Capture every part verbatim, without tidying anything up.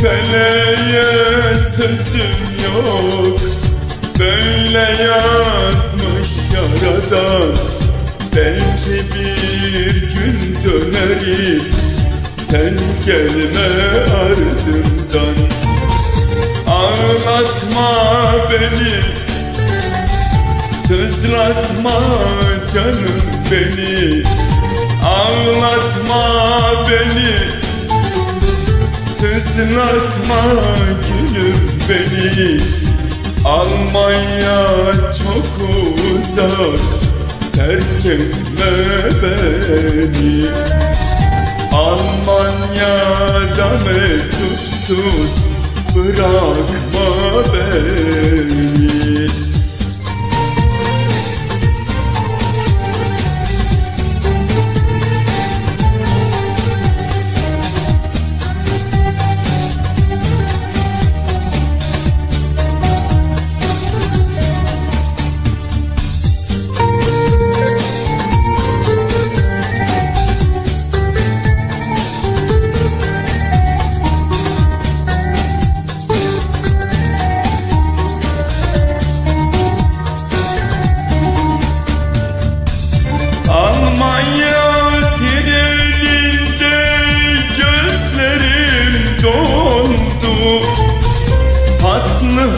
Feleğe sözüm yok, böyle yazmış yaradan. Belki bir gün dönerim, sen gelme ardımdan. Ağlatma beni, sızlatma canım beni. Ağlatma beni, sızlatma gülüm beni. Almanya çok uzak, terk etme beni. Almanya'da mektupsuz bırakma beni. Almanya treninde gözlerim dondu, tatlı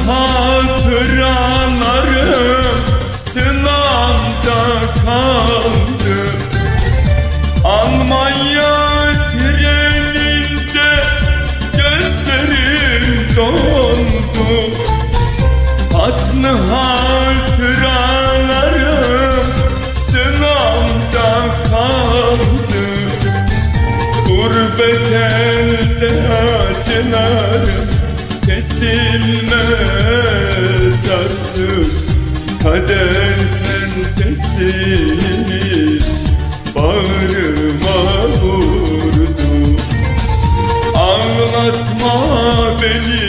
hatıralarım sınavda kaldı. Almanya treninde gözlerim dondu, tatlı hatıralarım sınavda kaldı. Gurbet elde acılarım kesilmez artık. Kader pençesini bağrıma vurdu. Ağlatma beni,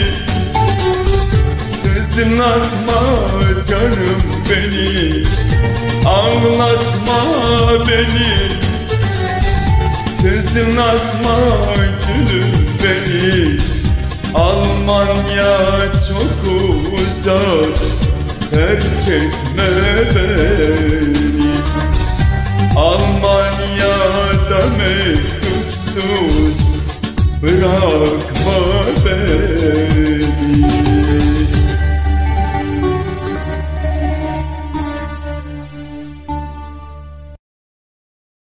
sızlatma canım beni. Ağlatma beni, sızlatma gülüm beni. Almanya çok uzak, terk etme beni. Almanya'da mektupsuz bırakma